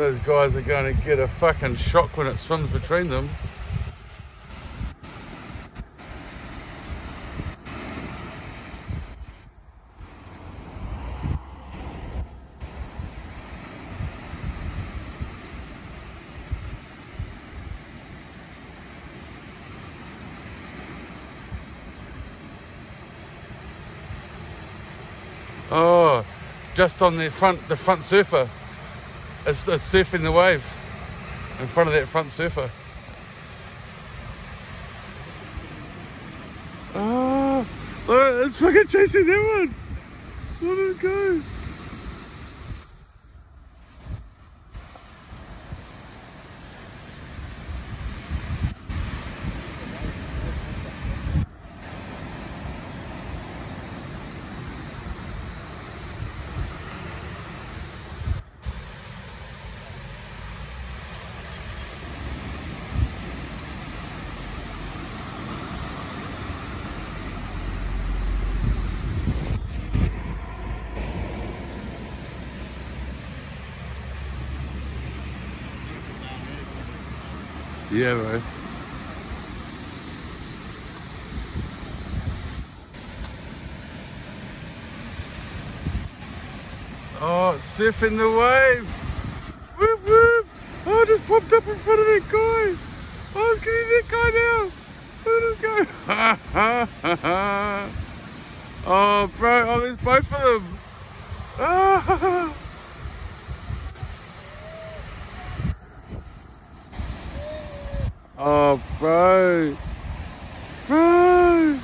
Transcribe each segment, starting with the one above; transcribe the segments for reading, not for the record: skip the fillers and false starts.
those guys are going to get a fucking shock when it swims between them. Oh, just on the front surfer. It's surfing the wave in front of that front surfer. Oh, look, it's fucking chasing that one. Let it go. Yeah, bro. Oh, it's surfing the wave. Whoop, whoop. Oh, I just popped up in front of that guy. Oh, it's getting that guy now. Let him go. Oh, bro. Oh, there's both of them. Ah. Oh, bro. Bro.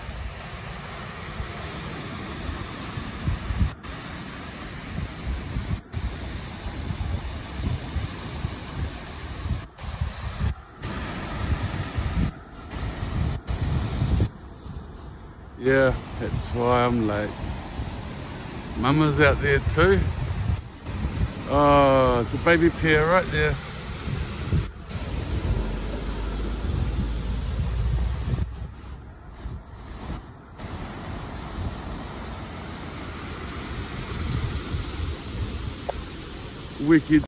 Yeah, that's why I'm late. Mama's out there too. Oh, it's a baby pair right there. Wicked.